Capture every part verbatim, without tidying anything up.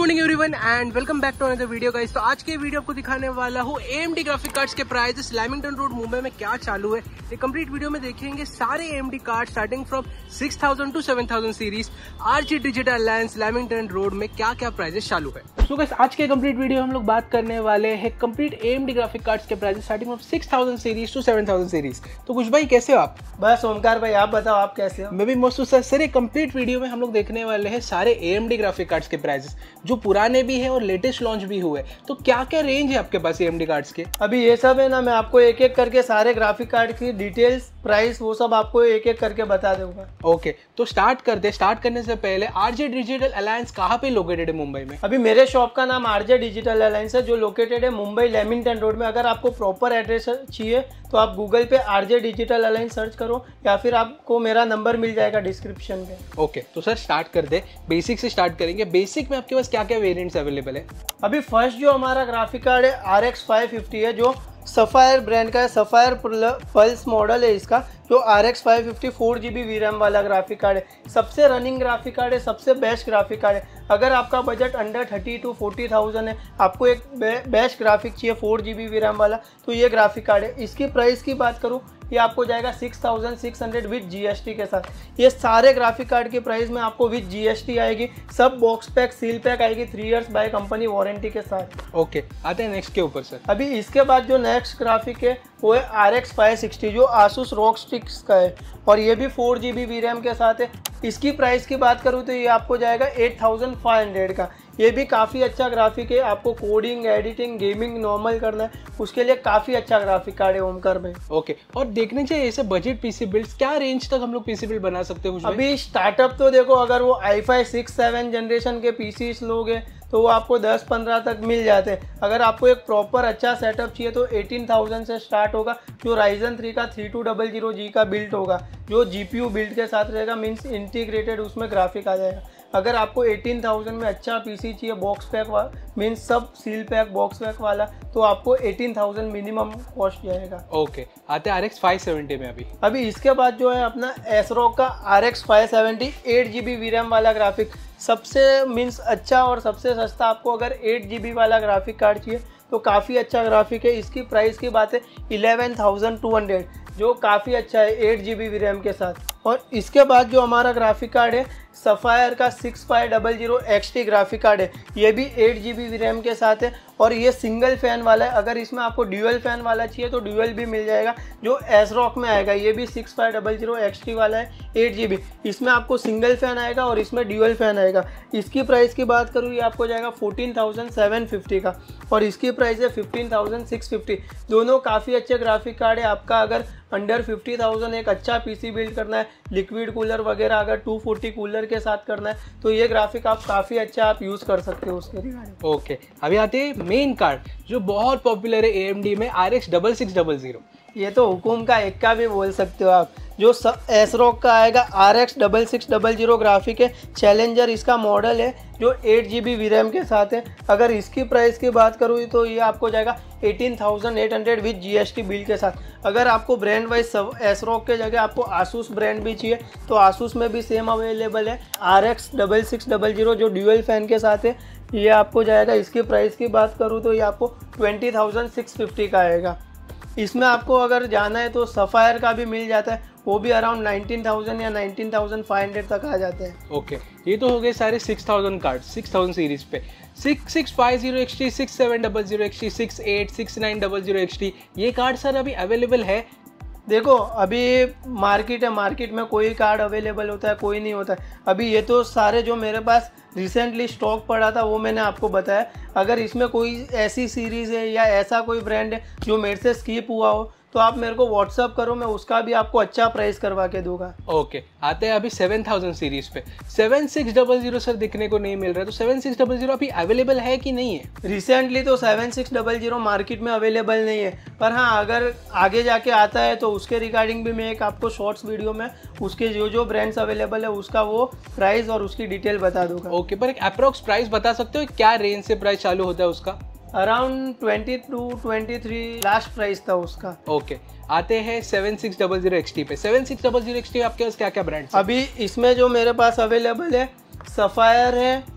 Morning everyone and welcome back to another video guys. तो आज के वीडियो आपको दिखाने वाला हूँ एएमडी ग्राफिक कार्ड्स के प्राइसेस लैमिंगटन रोड मुंबई में क्या चालू है। ये कंप्लीट वीडियो में देखेंगे सारे AMD card starting from six thousand to seven thousand series RG digital alliance Lamington road में क्या क्या प्राइसेस चालू है। सो गाइस आज के कंप्लीट वीडियो हम लोग बात करने वाले हैं कंप्लीट एएमडी ग्राफिक कार्ड्स के prices starting from six thousand series to seven thousand series. तो कुछ भाई कैसे हो आप? बस ओमकार भाई आप बताओ आप कैसे हो? मैं भी मस्त हूं सर। सर ये कंप्लीट वीडियो में हम लोग देखने वाले हैं सारे एएमडी ग्राफिक कार्ड्स के प्राइसेस जो पुराने भी है और लेटेस्ट लॉन्च भी हुए। तो क्या क्या रेंज है आपके पास एएमडी कार्ड्स के? अभी ये सब है ना, मैं आपको एक एक करके सारे ग्राफिक कार्ड की डिटेल्स प्राइस वो सब आपको एक एक करके बता दूंगा। ओके तो स्टार्ट करते स्टार्ट करने से पहले आरजे डिजिटल अलायंस कहाँ पे लोकेटेड है मुंबई में? अभी मेरे शॉप का नाम आरजे डिजिटल अलायंस है जो लोकेटेड है मुंबई लैमिंगटन रोड में। अगर आपको प्रॉपर एड्रेस चाहिए तो आप गूगल पे आरजे डिजिटल अलायंस सर्च करो या फिर आपको मेरा नंबर मिल जाएगा डिस्क्रिप्शन में। ओके तो सर स्टार्ट कर दे, बेसिक से स्टार्ट करेंगे। बेसिक में आपके पास क्या क्या वेरिएंट्स अवेलेबल है? अभी फर्स्ट जो हमारा ग्राफिक कार्ड है आर एक्स फाइव फिफ्टी है जो सफ़ायर ब्रांड का है। सफ़ायर पल्स मॉडल है इसका जो R X five fifty four G B V RAM वाला ग्राफिक कार्ड है। सबसे रनिंग ग्राफिक कार्ड है, सबसे बेस्ट ग्राफिक कार्ड है। अगर आपका budget under thirty two forty thousand है, आपको एक बे, बेस्ट ग्राफिक चाहिए four G B V RAM वाला, तो ये ग्राफिक कार्ड है। इसकी प्राइस की बात करूँ ये आपको जाएगा six thousand six hundred with GST के साथ। ये सारे ग्राफिक कार्ड की प्राइस में आपको विद जीएसटी आएगी। सब बॉक्स पैक सील पैक आएगी three years by company warranty के साथ। ओके आते हैं नेक्स्ट के ऊपर सर। अभी इसके बाद जो नेक्स्ट ग्राफिक है वो है आर एक्स फाइव सिक्सटी जो आसूस रॉक स्टिक्स का है और ये भी four G B V RAM के साथ है। इसकी प्राइस की बात करूँ तो ये आपको जाएगा एट थाउजेंड फाइव हंड्रेड का। ये भी काफ़ी अच्छा ग्राफिक है। आपको कोडिंग एडिटिंग गेमिंग नॉर्मल करना है उसके लिए काफ़ी अच्छा ग्राफिक कार्ड है ओमकार में। ओके और देखने चाहिए ऐसे बजट पीसी बिल्ड्स क्या रेंज तक हम लोग पीसी बिल्ड बना सकते हैं? अभी स्टार्टअप तो देखो अगर वो I five six seven generation के पीसी लोगे तो वो आपको दस पंद्रह तक मिल जाते हैं। अगर आपको एक प्रॉपर अच्छा सेटअप चाहिए तो एटीन थाउजेंड से स्टार्ट होगा जो राइजन थ्री का three two double zero G का बिल्ड होगा जो जीपीयू बिल्ड के साथ रहेगा, मींस इंटीग्रेटेड उसमें ग्राफिक आ जाएगा। अगर आपको एटीन थाउजेंड में अच्छा पीसी चाहिए बॉक्स पैक वाला मीन्स सब सील पैक बॉक्स पैक वाला तो आपको एटीन थाउजेंड मिनिमम कॉस्ट जाएगा। ओके आते हैं आर एक्स फाइव सेवेंटी में। अभी अभी इसके बाद जो है अपना एसरॉक का R X five seventy eight G B V RAM वाला ग्राफिक सबसे मीन्स अच्छा और सबसे सस्ता। आपको अगर एट जी बी वाला ग्राफिक कार्ड चाहिए तो काफ़ी अच्छा ग्राफिक है। इसकी प्राइस की बात है इलेवन थाउजेंड टू हंड्रेड जो काफ़ी अच्छा है eight G B V RAM के साथ। और इसके बाद जो हमारा ग्राफिक कार्ड है सफ़ायर का six five double zero X T graphic card है। ये भी eight G B V RAM के साथ है और ये सिंगल फैन वाला है। अगर इसमें आपको ड्यूअल फैन वाला चाहिए तो ड्यूअल भी मिल जाएगा जो एसरॉक में आएगा। ये भी six five double zero X T वाला है एट जी बी। इसमें आपको सिंगल फैन आएगा और इसमें ड्यूअल फैन आएगा। इसकी प्राइस की बात करूँ ये आपको जाएगा फोर्टीन थाउजेंड सेवन फिफ्टी का और इसकी प्राइस है फिफ्टीन थाउजेंड सिक्स फिफ्टी। दोनों काफ़ी अच्छे ग्राफिक कार्ड है। आपका अगर अंडर फिफ्टी थाउजेंड एक अच्छा पीसी बिल्ड करना है, लिक्विड कूलर वगैरह अगर टू फोर्टी कूलर के साथ करना है तो ये ग्राफिक आप काफ़ी अच्छा आप यूज़ कर सकते हो उसके रिगार्डिंग। ओके अभी आते हैं मेन कार्ड जो बहुत पॉपुलर है एएमडी में R X double six double zero. ये तो हुकुम का इक्का भी बोल सकते हो आप। जो एसरॉक का आएगा R X double six double zero graphic है, चैलेंजर इसका मॉडल है जो eight G B V RAM के साथ है। अगर इसकी प्राइस की बात करूँ तो ये आपको जाएगा eighteen thousand eight hundred with GST bill के साथ। अगर आपको ब्रांड वाइज एसरॉक के जगह आपको आसूस ब्रांड भी चाहिए तो आसूस में भी सेम अवेलेबल है R X double six double zero जो ड्यूअल फैन के साथ है। ये आपको जाएगा, इसकी प्राइस की बात करूँ तो ये आपको ट्वेंटी थाउजेंड सिक्स फिफ्टी का आएगा। इसमें आपको अगर जाना है तो सफ़ायर का भी मिल जाता है, वो भी अराउंड नाइनटीन थाउजेंड या नाइनटीन थाउजेंड फाइव हंड्रेड तक आ जाते हैं। Okay okay. ये तो हो गए सारे six thousand card six thousand series पे। Six six five zero X T, six seven double zero X T, six eight six nine double zero X T ये कार्ड सर अभी अवेलेबल है? देखो अभी मार्केट है, मार्केट में कोई card available होता है कोई नहीं होता है। अभी ये तो सारे जो मेरे पास रिसेंटली स्टॉक पड़ा था वो मैंने आपको बताया। अगर इसमें कोई ऐसी सीरीज़ है या ऐसा कोई ब्रांड है जो मेरे से स्किप हुआ हो तो आप मेरे को व्हाट्सअप करो, मैं उसका भी आपको अच्छा प्राइस करवा के दूंगा। Okay okay. आते हैं अभी सेवन थाउजेंड सीरीज पे। Seven six double zero sir दिखने को नहीं मिल रहा है तो सेवन सिक्स डबल जीरो अभी अवेलेबल है कि नहीं है? रिसेंटली तो seven six double zero market में अवेलेबल नहीं है, पर हाँ अगर आगे जाके आता है तो उसके रिगार्डिंग भी मैं एक आपको शॉर्ट्स वीडियो में उसके जो जो ब्रांड्स अवेलेबल है उसका वो प्राइस और उसकी डिटेल बता दूंगा। ओके okay, पर एक अप्रोक्स प्राइस बता सकते हो क्या रेंज से प्राइस चालू होता है उसका? Around twenty two twenty three last price था उसका। Okay okay. आते हैं seven six double zero X T पे। Seven six double zero X T आपके पास क्या क्या ब्रांड्स? अभी इसमें जो मेरे पास अवेलेबल है सफ़ायर है,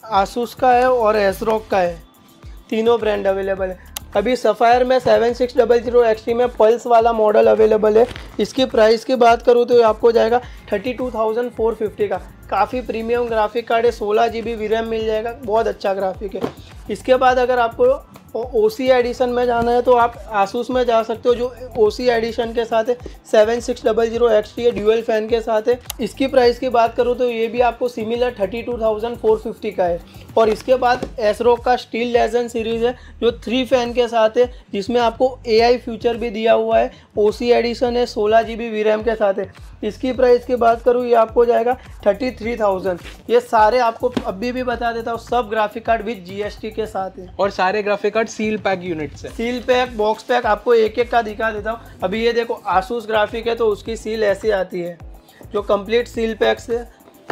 आसूस का है और एसरॉक का है, तीनों ब्रांड अवेलेबल है। अभी सफ़ायर में seven six double zero X T में पल्स वाला मॉडल अवेलेबल है। इसकी प्राइस की बात करूँ तो आपको जाएगा thirty two thousand four fifty का। काफ़ी प्रीमियम ग्राफिक कार्ड है, सोलह जी बी वी रैम मिल जाएगा, बहुत अच्छा ग्राफिक है। इसके बाद अगर आपको ओ सी एडिशन में जाना है तो आप आसूस में जा सकते हो, जो ओ सी एडिशन के साथ है, seven six double zero X T है, ड्यूअल फैन के साथ है। इसकी प्राइस की बात करूँ तो ये भी आपको similar thirty two thousand four fifty का है। और इसके बाद एसरॉक का स्टील लेजेंड सीरीज़ है जो थ्री फैन के साथ है, जिसमें आपको ए आई फीचर भी दिया हुआ है। ओ सी एडिशन है, सोलह जी बी वी रैम के साथ है। इसकी प्राइस की बात करूँ ये आपको जाएगा थर्टी थ्री थाउजेंड। ये सारे आपको अभी भी बता देता हूँ, सब graphic card with G S T के साथ है। और सारे graphic card seal pack unit से, सील पैक बॉक्स पैक आपको एक एक का दिखा देता हूँ। अभी ये देखो आसूस ग्राफिक है तो उसकी सील ऐसी आती है जो कंप्लीट सील पैक से।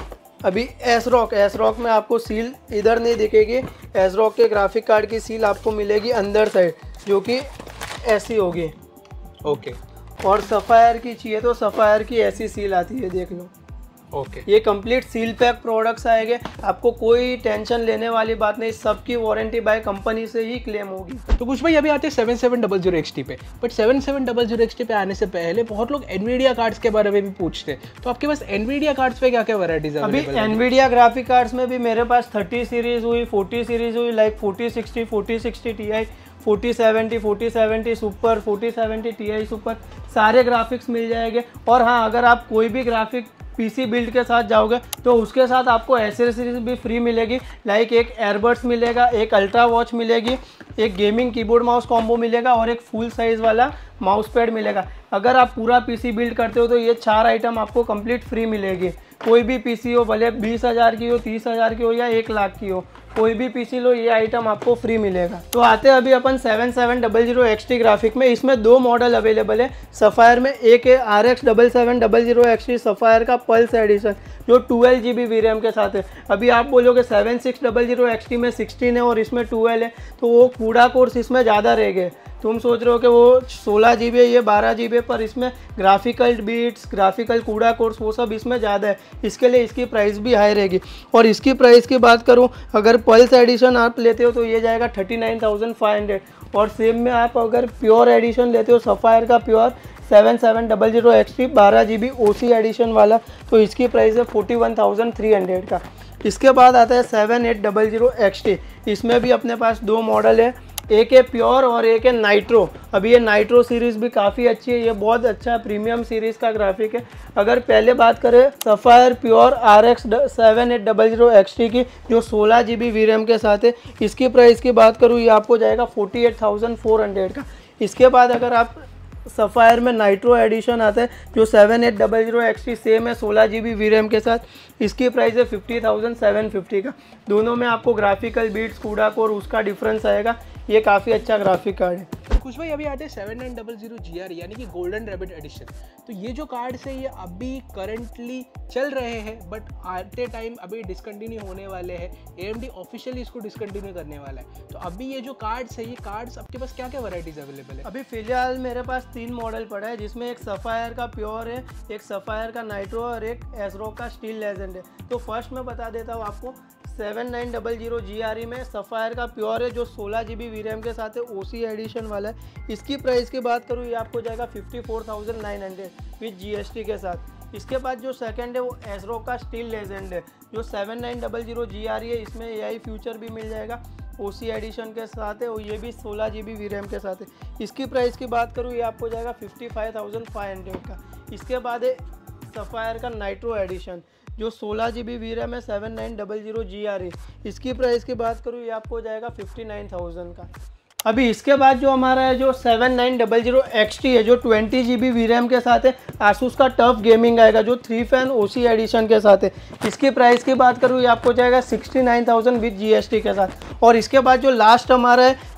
अभी एसरॉक एसरॉक में आपको सील इधर नहीं दिखेगी, एसरॉक के ग्राफिक कार्ड की सील आपको मिलेगी अंदर साइड, जो कि ऐसी होगी। ओके। और सफ़ायर की चाहिए तो सफ़ायर की ऐसी सील आती है, देख लो। ओके। ये कंप्लीट सील पैक प्रोडक्ट्स आएंगे, आपको कोई टेंशन लेने वाली बात नहीं, सबकी वारंटी बाय कंपनी से ही क्लेम होगी। तो कुछ भाई अभी आते हैं seven seven double zero X T पे, but seven seven double zero X T पे आने से पहले बहुत लोग एनवीडिया कार्ड्स के बारे में भी पूछते हैं, तो आपके पास एनवीडिया कार्ड्स पे क्या क्या वैरायटीज है? अभी एनवीडिया ग्राफिक कार्ड्स में भी मेरे पास थर्टी सीरीज हुई, फोर्टी सीरीज हुई, like forty sixty, forty sixty T I, forty seventy, forty seventy super, forty seventy T I super, सारे ग्राफिक्स मिल जाएंगे। और हाँ, अगर आप कोई भी ग्राफिक पीसी बिल्ड के साथ जाओगे तो उसके साथ आपको एसेसरीज भी फ्री मिलेगी, लाइक एक एयरबड्स मिलेगा, एक अल्ट्रा वॉच मिलेगी, एक गेमिंग कीबोर्ड माउस कॉम्बो मिलेगा और एक फुल साइज़ वाला माउस पैड मिलेगा। अगर आप पूरा पीसी बिल्ड करते हो तो ये चार आइटम आपको कंप्लीट फ्री मिलेगी। कोई भी पीसी हो, भले बीस हज़ार की हो, तीस हज़ार की हो या एक लाख की हो, कोई भी पीसी लो, ये आइटम आपको फ्री मिलेगा। तो आते हैं अभी अपन seven seven double zero X T graphic में। इसमें दो मॉडल अवेलेबल है सफ़ायर में। एक है R X double seven double zero X T Sapphire का पल्स एडिशन, जो twelve G B V RAM के साथ है। अभी आप बोलोगे seven six double zero X T में सिक्सटीन है और इसमें ट्वेल्व है, तो वो कूड़ा कोर्स इसमें ज़्यादा रह गए। तुम सोच रहे हो कि वो सोलह जी बी है, ये बारह जी बी है, पर इसमें graphical beats, graphical CUDA cores वो सब इसमें ज़्यादा है, इसके लिए इसकी प्राइस भी हाई रहेगी। और इसकी प्राइस की बात करूँ, अगर पल्स एडिशन आप लेते हो तो ये जाएगा thirty nine thousand five hundred. और सेम में आप अगर प्योर एडिशन लेते हो सफ़ायर का pure seven seven double zero X T बारह G B O C addition वाला, तो इसकी प्राइस है forty one thousand three hundred का। इसके बाद आता है seven eight double zero X T. इसमें भी अपने पास दो मॉडल है, एक है प्योर और एक है नाइट्रो। अभी ये नाइट्रो सीरीज़ भी काफ़ी अच्छी है, ये बहुत अच्छा प्रीमियम सीरीज़ का ग्राफिक है। अगर पहले बात करें Sapphire pure R X seven eight double zero X T की, जो सोलह जी बी वी रैम के साथ है, इसकी प्राइस की बात करूँ ये आपको जाएगा forty eight thousand four hundred का। इसके बाद अगर आप सफ़ायर में नाइट्रो एडिशन आता है जो seven eight double zero X T same है, सोलह जी बी वी रैम के साथ, इसकी प्राइस है फिफ्टी थाउजेंड सेवन फिफ्टी का। दोनों में आपको ग्राफिकल बीट्स, कूड़ा कोर, उसका डिफरेंस आएगा। ये काफ़ी अच्छा ग्राफिक कार्ड है। कुछ भाई अभी आते हैं seven nine double zero G R यानी कि गोल्डन रैबिट एडिशन। तो ये जो कार्ड्स है ये अभी करंटली चल रहे हैं, बट आते टाइम अभी डिसकंटिन्यू होने वाले हैं। ए एम डी ऑफिशियली इसको डिसकंटिन्यू करने वाला है। तो अभी ये जो कार्ड्स है, ये कार्ड्स आपके पास क्या क्या वैरायटीज अवेलेबल है? अभी फिलहाल मेरे पास तीन मॉडल पड़ा है, जिसमें एक सफ़ायर का प्योर है, एक सफ़ायर का नाइट्रो और एक एसरॉक का स्टील लेजेंड है। तो फर्स्ट मैं बता देता हूँ आपको, seven nine double zero G R E में सफ़ायर का प्योर है जो सोलह जी बी वी रैम के साथ है, ओ सी एडिशन वाला है। इसकी प्राइस की बात करूँ ये आपको जाएगा fifty four thousand nine hundred with G S T के साथ। इसके बाद जो सेकंड है वो एसरॉक का स्टील लेजेंड है जो seven nine double zero G R E है। इसमें ए आई फ्यूचर भी मिल जाएगा, ओ सी एडिशन के साथ है और ये भी सोलह जी बी वी रैम के साथ है। इसकी प्राइस की बात करूँ ये आपको जाएगा fifty five thousand five hundred का। इसके बाद है सफ़ायर का नाइट्रो एडिशन जो सोलह जी बी वी रैम है, seven nine double zero G R E. इसकी प्राइस की बात करूँ ये आपको जाएगा फिफ्टी नाइन थाउजेंड का। अभी इसके बाद जो हमारा है जो seven nine double zero X T है जो twenty G B V RAM के साथ है, आसूस का टफ गेमिंग आएगा जो three fan O C edition के साथ है। इसकी प्राइस की बात करूँ ये आपको जाएगा sixty nine thousand with G S T के साथ। और इसके बाद जो लास्ट हमारा है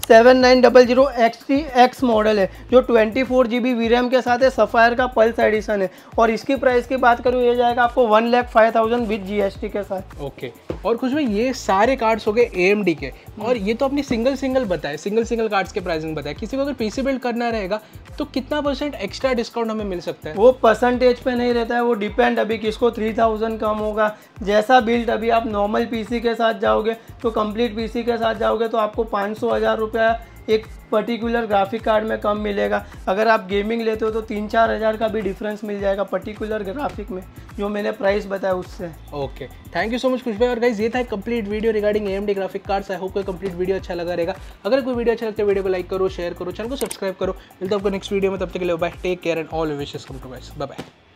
seven nine double zero X T X model है जो twenty four G B V RAM के साथ है, सफ़ायर का पल्स एडिशन है। और इसकी प्राइस की बात करूँ ये जाएगा आपको one lakh five thousand with G S T के साथ। ओके और खुश भाई ये सारे कार्ड्स हो गए ए एम डी के, और ये तो अपनी सिंगल सिंगल बताए, सिंगल सिंगल कार्ड्स के प्राइसिंग बताए। किसी को अगर पीसी बिल्ड करना रहेगा तो कितना परसेंट एक्स्ट्रा डिस्काउंट हमें मिल सकता है? वो परसेंटेज पे नहीं रहता है, वो डिपेंड, अभी किसको थ्री थाउजेंड कम होगा जैसा बिल्ड। अभी आप नॉर्मल पीसी के साथ जाओगे तो कंप्लीट पीसी के साथ जाओगे तो आपको पाँच सौ हज़ार रुपया एक पर्टिकुलर ग्राफिक कार्ड में कम मिलेगा। अगर आप गेमिंग लेते हो तो तीन चार हज़ार का भी डिफरेंस मिल जाएगा पर्टिकुलर ग्राफिक में, जो मैंने प्राइस बताया उससे। Okay thank you so much खुश भाई। और गाइस ये था complete video regarding AMD graphic cards. I hope कोई कंप्लीट वीडियो अच्छा लगा रहेगा। अगर कोई वीडियो अच्छा लगता है वीडियो को लाइक करो, शेयर करो, चैनल को सब्सक्राइब करो। मिलता है आपको नेक्स्ट वीडियो में, तब तक के लिए bye, take care and all wishes come to guys, bye bye.